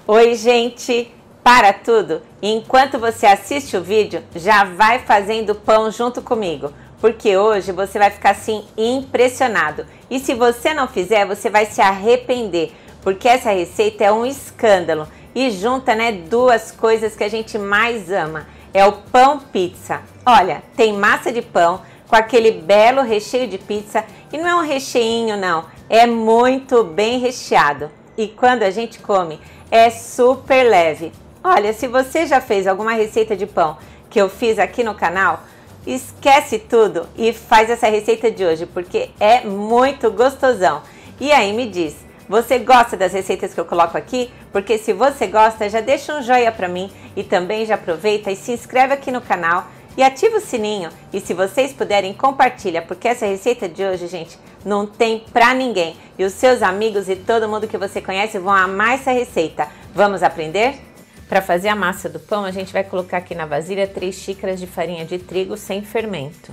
Oi, gente! Para tudo! Enquanto você assiste o vídeo, já vai fazendo pão junto comigo, porque hoje você vai ficar assim impressionado. E se você não fizer, você vai se arrepender, porque essa receita é um escândalo e junta, duas coisas que a gente mais ama. É o pão pizza. Olha, tem massa de pão com aquele belo recheio de pizza e não é um recheinho não, é muito bem recheado. E quando a gente come, é super leve. Olha, se você já fez alguma receita de pão que eu fiz aqui no canal, esquece tudo e faz essa receita de hoje, porque é muito gostosão. E aí me diz, você gosta das receitas que eu coloco aqui? Porque se você gosta, já deixa um joinha pra mim e também já aproveita e se inscreve aqui no canal e ativa o sininho. E se vocês puderem, compartilha, porque essa receita de hoje, gente, não tem pra ninguém. E os seus amigos e todo mundo que você conhece vão amar essa receita. Vamos aprender? Para fazer a massa do pão, a gente vai colocar aqui na vasilha 3 xícaras de farinha de trigo sem fermento.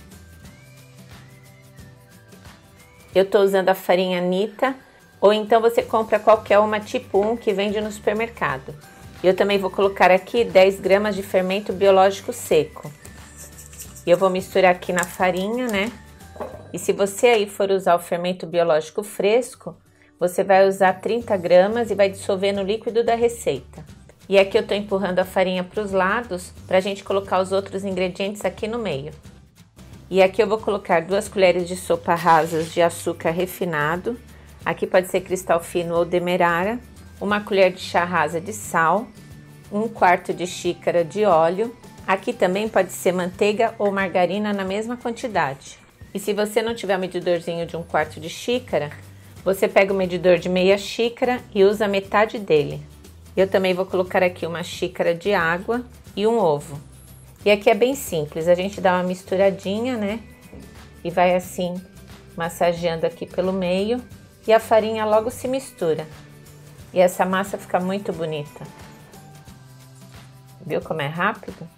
Eu tô usando a farinha Nita, ou então você compra qualquer uma tipo 1 que vende no supermercado. Eu também vou colocar aqui 10 gramas de fermento biológico seco. E eu vou misturar aqui na farinha, E se você aí for usar o fermento biológico fresco, você vai usar 30 gramas e vai dissolver no líquido da receita. E aqui eu tô empurrando a farinha para os lados para a gente colocar os outros ingredientes aqui no meio. E aqui eu vou colocar 2 colheres de sopa rasas de açúcar refinado. Aqui pode ser cristal fino ou demerara. 1 colher de chá rasa de sal, 1/4 de xícara de óleo. Aqui também pode ser manteiga ou margarina na mesma quantidade. E se você não tiver um medidorzinho de 1/4 de xícara, você pega o medidor de meia xícara e usa metade dele. Eu também vou colocar aqui 1 xícara de água e um ovo. E aqui é bem simples, a gente dá uma misturadinha, E vai assim, massageando aqui pelo meio e a farinha logo se mistura. E essa massa fica muito bonita. Viu como é rápido?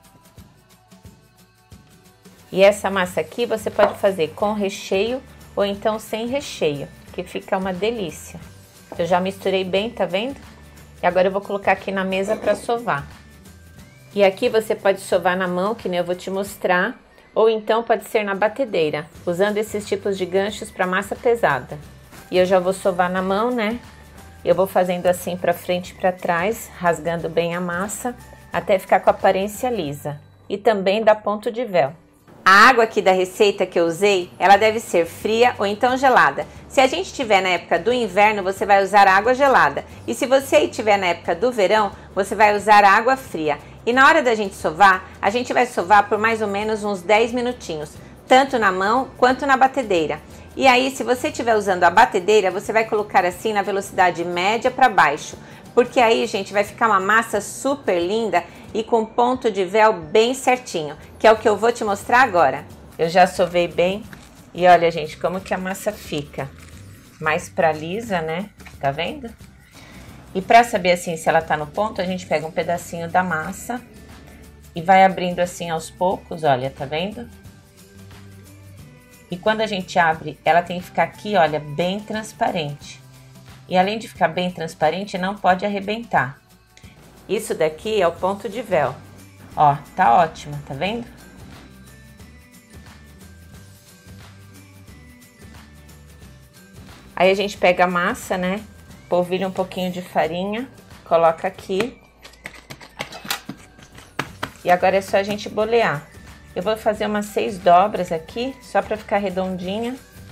E essa massa aqui você pode fazer com recheio ou então sem recheio, que fica uma delícia. Eu já misturei bem, tá vendo? E agora eu vou colocar aqui na mesa para sovar. E aqui você pode sovar na mão, que nem eu vou te mostrar, ou então pode ser na batedeira, usando esses tipos de ganchos para massa pesada. E eu já vou sovar na mão, Eu vou fazendo assim para frente e para trás, rasgando bem a massa, até ficar com a aparência lisa. E também dá ponto de véu. A água aqui da receita que eu usei, ela deve ser fria ou então gelada. Se a gente estiver na época do inverno, você vai usar água gelada. E se você estiver na época do verão, você vai usar água fria. E na hora da gente sovar, a gente vai sovar por mais ou menos uns 10 minutinhos, tanto na mão quanto na batedeira. E aí, se você estiver usando a batedeira, você vai colocar assim na velocidade média para baixo. Porque aí, gente, vai ficar uma massa super linda e com ponto de véu bem certinho, que é o que eu vou te mostrar agora. Eu já sovei bem e olha, gente, como que a massa fica. Mais pra lisa, Tá vendo? E pra saber assim se ela tá no ponto, a gente pega um pedacinho da massa e vai abrindo assim aos poucos, olha, tá vendo? E quando a gente abre, ela tem que ficar aqui, olha, bem transparente. E além de ficar bem transparente, não pode arrebentar. Isso daqui é o ponto de véu. Ó, tá ótima, tá vendo? Aí a gente pega a massa, polvilha um pouquinho de farinha, coloca aqui. E agora é só a gente bolear. Eu vou fazer umas 6 dobras aqui, só pra ficar redondinha.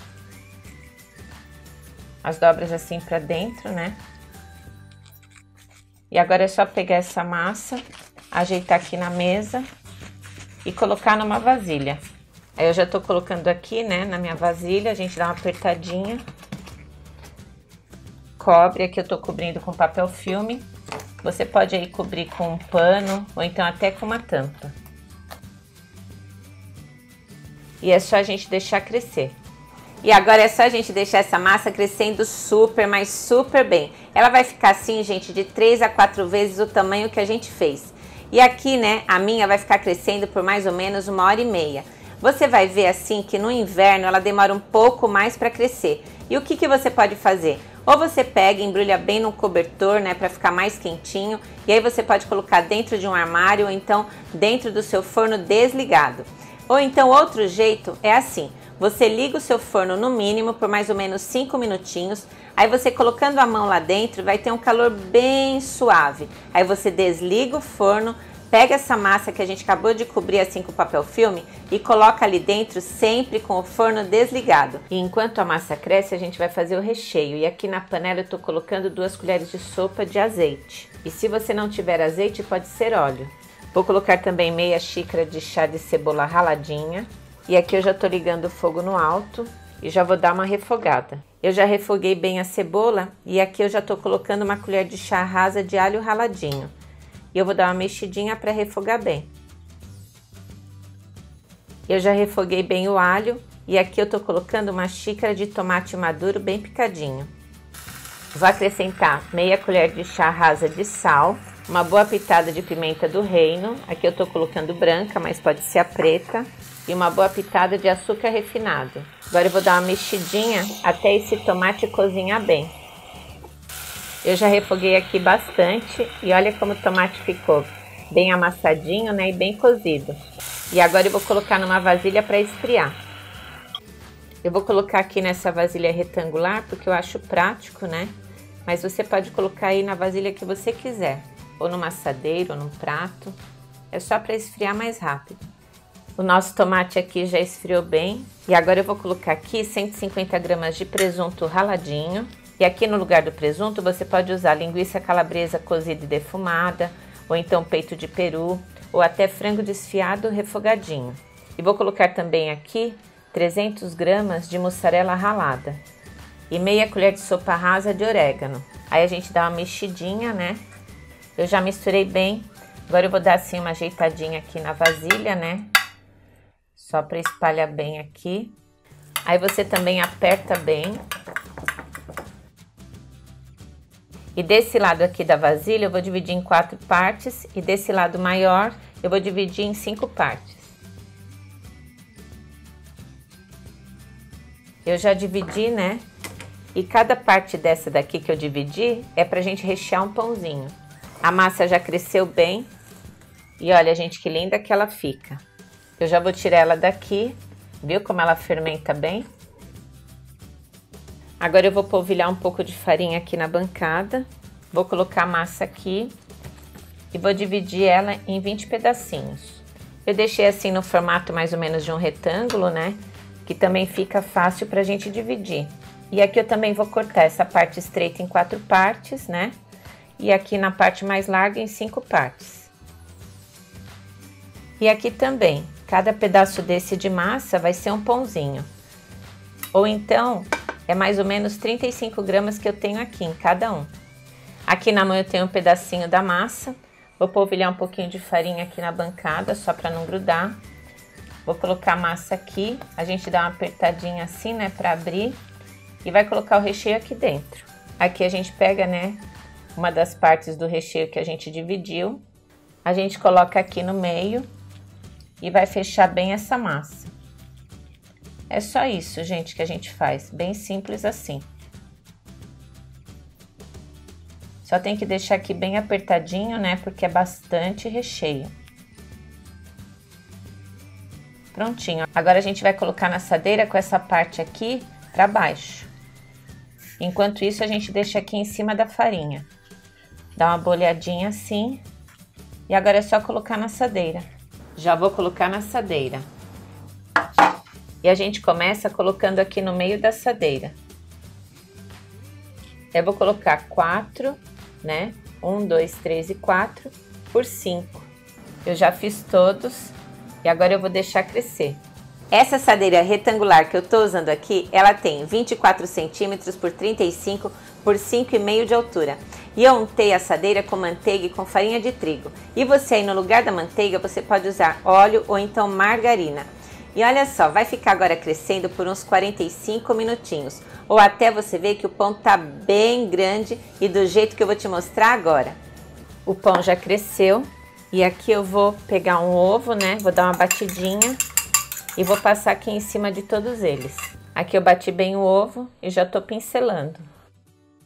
As dobras assim pra dentro, E agora é só pegar essa massa, ajeitar aqui na mesa e colocar numa vasilha. Aí eu já tô colocando aqui, na minha vasilha, a gente dá uma apertadinha. Cobre, aqui eu tô cobrindo com papel filme. Você pode aí cobrir com um pano ou então até com uma tampa. E é só a gente deixar crescer. E agora é só a gente deixar essa massa crescendo super, mas super bem. Ela vai ficar assim, gente, de 3 a 4 vezes o tamanho que a gente fez. E aqui, a minha vai ficar crescendo por mais ou menos 1h30. Você vai ver assim que no inverno ela demora um pouco mais para crescer. E o que você pode fazer? Ou você pega e embrulha bem no cobertor, né, para ficar mais quentinho. E aí você pode colocar dentro de um armário ou então dentro do seu forno desligado. Ou então outro jeito é assim, você liga o seu forno no mínimo por mais ou menos 5 minutinhos. Aí você colocando a mão lá dentro vai ter um calor bem suave. Aí você desliga o forno, pega essa massa que a gente acabou de cobrir assim com papel filme e coloca ali dentro sempre com o forno desligado. E enquanto a massa cresce, a gente vai fazer o recheio. E aqui na panela eu tô colocando 2 colheres de sopa de azeite. E se você não tiver azeite, pode ser óleo. Vou colocar também meia xícara de chá de cebola raladinha. E aqui eu já tô ligando o fogo no alto e já vou dar uma refogada. Eu já refoguei bem a cebola e aqui eu já tô colocando uma colher de chá rasa de alho raladinho. E eu vou dar uma mexidinha para refogar bem. Eu já refoguei bem o alho e aqui eu tô colocando uma xícara de tomate maduro bem picadinho. Vou acrescentar meia colher de chá rasa de sal, uma boa pitada de pimenta do reino, aqui eu tô colocando branca, mas pode ser a preta, e uma boa pitada de açúcar refinado. Agora eu vou dar uma mexidinha até esse tomate cozinhar bem. Eu já refoguei aqui bastante e olha como o tomate ficou bem amassadinho, né, e bem cozido. E agora eu vou colocar numa vasilha para esfriar. Eu vou colocar aqui nessa vasilha retangular porque eu acho prático, né? Mas você pode colocar aí na vasilha que você quiser, ou numa assadeira ou num prato. É só para esfriar mais rápido. O nosso tomate aqui já esfriou bem e agora eu vou colocar aqui 150 gramas de presunto raladinho. E aqui no lugar do presunto você pode usar linguiça calabresa cozida e defumada, ou então peito de peru, ou até frango desfiado refogadinho. E vou colocar também aqui 300 gramas de mussarela ralada e meia colher de sopa rasa de orégano. Aí a gente dá uma mexidinha, né? Eu já misturei bem, agora eu vou dar assim uma ajeitadinha aqui na vasilha, né? Só para espalhar bem aqui. Aí você também aperta bem. E desse lado aqui da vasilha eu vou dividir em 4 partes e desse lado maior eu vou dividir em 5 partes. Eu já dividi, né? E cada parte dessa daqui que eu dividi é pra gente rechear um pãozinho. A massa já cresceu bem e olha, gente, que linda que ela fica. Eu já vou tirar ela daqui, viu como ela fermenta bem? Agora eu vou polvilhar um pouco de farinha aqui na bancada, vou colocar a massa aqui e vou dividir ela em 20 pedacinhos. Eu deixei assim no formato mais ou menos de um retângulo, né? Que também fica fácil pra gente dividir. E aqui eu também vou cortar essa parte estreita em 4 partes, né? E aqui na parte mais larga em 5 partes. E aqui também, cada pedaço desse de massa vai ser um pãozinho. Ou então... é mais ou menos 35 gramas que eu tenho aqui em cada um. Aqui na mão eu tenho um pedacinho da massa. Vou polvilhar um pouquinho de farinha aqui na bancada, só para não grudar. Vou colocar a massa aqui. A gente dá uma apertadinha assim, né, para abrir. E vai colocar o recheio aqui dentro. Aqui a gente pega, né, uma das partes do recheio que a gente dividiu. A gente coloca aqui no meio e vai fechar bem essa massa. É só isso, gente, que a gente faz, bem simples assim. Só tem que deixar aqui bem apertadinho, né, porque é bastante recheio. Prontinho. Agora a gente vai colocar na assadeira com essa parte aqui para baixo. Enquanto isso, a gente deixa aqui em cima da farinha. Dá uma bolhadinha assim. E agora é só colocar na assadeira. Já vou colocar na assadeira. E a gente começa colocando aqui no meio da assadeira. Eu vou colocar 4, né? 1, 2, 3 e 4 por 5. Eu já fiz todos e agora eu vou deixar crescer. Essa assadeira retangular que eu tô usando aqui, ela tem 24 centímetros por 35 por 5,5 de altura. E eu untei a assadeira com manteiga e com farinha de trigo. E você aí no lugar da manteiga, você pode usar óleo ou então margarina. E olha só, vai ficar agora crescendo por uns 45 minutinhos. Ou até você ver que o pão tá bem grande e do jeito que eu vou te mostrar agora. O pão já cresceu e aqui eu vou pegar um ovo, né? Vou dar uma batidinha e vou passar aqui em cima de todos eles. Aqui eu bati bem o ovo e já tô pincelando.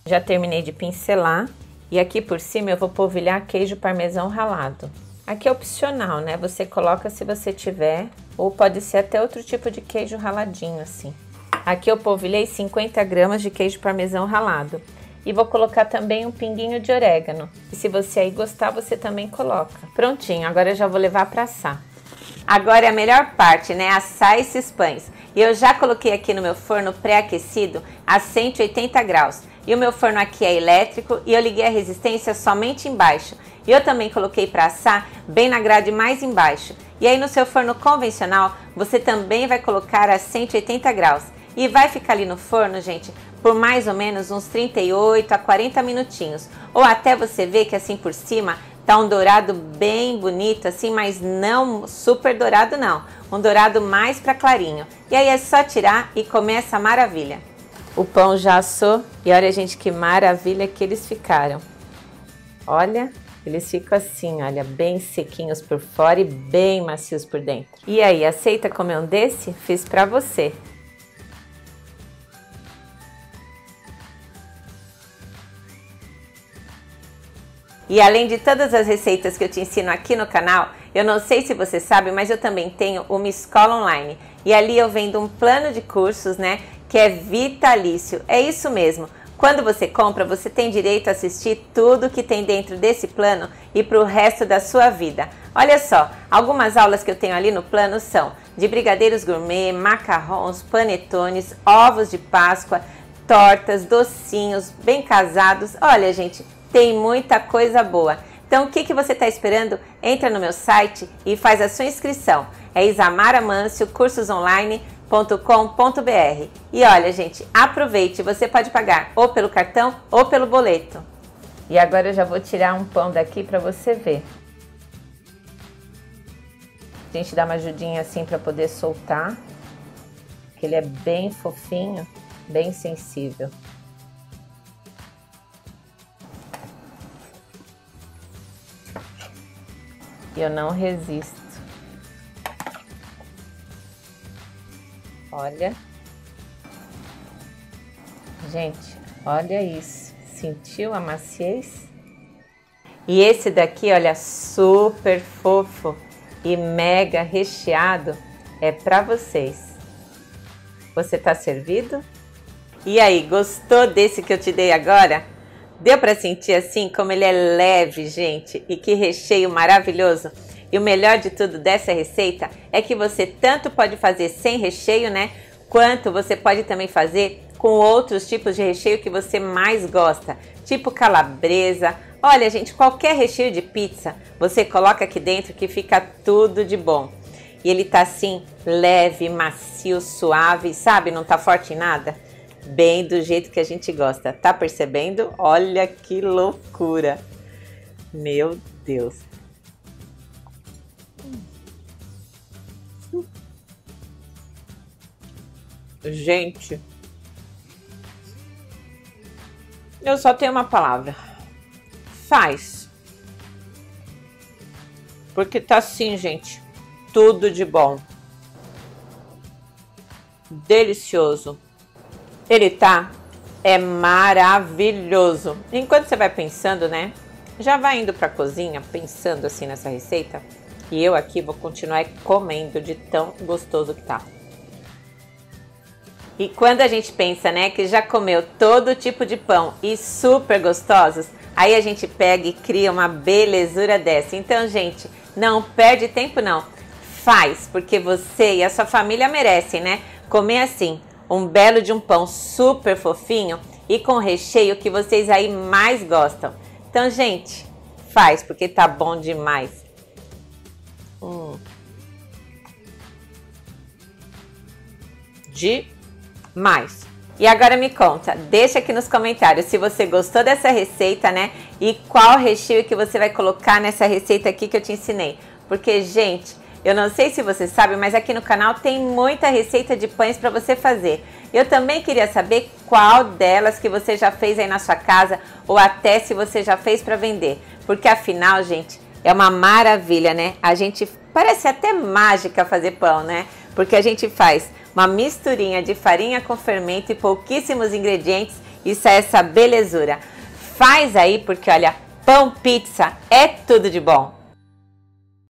Já terminei de pincelar e aqui por cima eu vou polvilhar queijo parmesão ralado. Aqui é opcional, né? Você coloca se você tiver, ou pode ser até outro tipo de queijo raladinho assim. Aqui eu polvilhei 50 gramas de queijo parmesão ralado. E vou colocar também um pinguinho de orégano. E se você aí gostar, você também coloca. Prontinho, agora eu já vou levar para assar. Agora é a melhor parte, né? Assar esses pães. E eu já coloquei aqui no meu forno pré-aquecido a 180 graus. E o meu forno aqui é elétrico e eu liguei a resistência somente embaixo. E eu também coloquei para assar bem na grade mais embaixo. E aí no seu forno convencional, você também vai colocar a 180 graus. E vai ficar ali no forno, gente, por mais ou menos uns 38 a 40 minutinhos. Ou até você ver que assim por cima tá um dourado bem bonito, assim, mas não super dourado não. Um dourado mais para clarinho. E aí é só tirar e comer essa maravilha. O pão já assou e olha, gente, que maravilha que eles ficaram. Olha, eles ficam assim, olha, bem sequinhos por fora e bem macios por dentro. E aí, aceita comer um desse? Fiz pra você. E além de todas as receitas que eu te ensino aqui no canal, eu não sei se você sabe, mas eu também tenho uma escola online. E ali eu vendo um plano de cursos, né, que é vitalício. É isso mesmo. Quando você compra, você tem direito a assistir tudo que tem dentro desse plano e para o resto da sua vida. Olha só, algumas aulas que eu tenho ali no plano são de brigadeiros gourmet, macarrons, panetones, ovos de Páscoa, tortas, docinhos, bem casados. Olha, gente, tem muita coisa boa. Então, o que você está esperando? Entra no meu site e faz a sua inscrição. É isamaramancio.cursosonline.com.br. E olha, gente, aproveite, você pode pagar ou pelo cartão ou pelo boleto. E agora eu já vou tirar um pão daqui para você ver. A gente dá uma ajudinha assim para poder soltar, que ele é bem fofinho, bem sensível. E eu não resisto. Olha. Gente, olha isso. Sentiu a maciez? E esse daqui, olha, super fofo e mega recheado, é pra vocês. Você tá servido? E aí, gostou desse que eu te dei agora? Deu para sentir assim como ele é leve, gente, e que recheio maravilhoso? E o melhor de tudo dessa receita é que você tanto pode fazer sem recheio, né? Quanto você pode também fazer com outros tipos de recheio que você mais gosta, tipo calabresa. Olha, gente, qualquer recheio de pizza você coloca aqui dentro que fica tudo de bom. E ele tá assim, leve, macio, suave, sabe? Não tá forte em nada. Bem do jeito que a gente gosta. Tá percebendo? Olha que loucura. Meu Deus. Gente, eu só tenho uma palavra. Faz. Porque tá assim, gente. Tudo de bom. Delicioso. Ele tá, é maravilhoso. Enquanto você vai pensando, né? Já vai indo pra cozinha pensando assim nessa receita. E eu aqui vou continuar comendo de tão gostoso que tá. E quando a gente pensa, né, que já comeu todo tipo de pão e super gostosos, aí a gente pega e cria uma belezura dessa. Então, gente, não perde tempo não. Faz, porque você e a sua família merecem, né? Comer assim. Um belo de um pão super fofinho e com recheio que vocês aí mais gostam. Então, gente, faz porque tá bom demais. Demais. E agora me conta, deixa aqui nos comentários se você gostou dessa receita, né? E qual recheio que você vai colocar nessa receita aqui que eu te ensinei. Porque, gente, eu não sei se você sabe, mas aqui no canal tem muita receita de pães para você fazer. Eu também queria saber qual delas que você já fez aí na sua casa ou até se você já fez para vender. Porque afinal, gente, é uma maravilha, né? A gente parece até mágica fazer pão, né? Porque a gente faz uma misturinha de farinha com fermento e pouquíssimos ingredientes Isso é essa belezura. Faz aí porque, olha, pão, pizza é tudo de bom.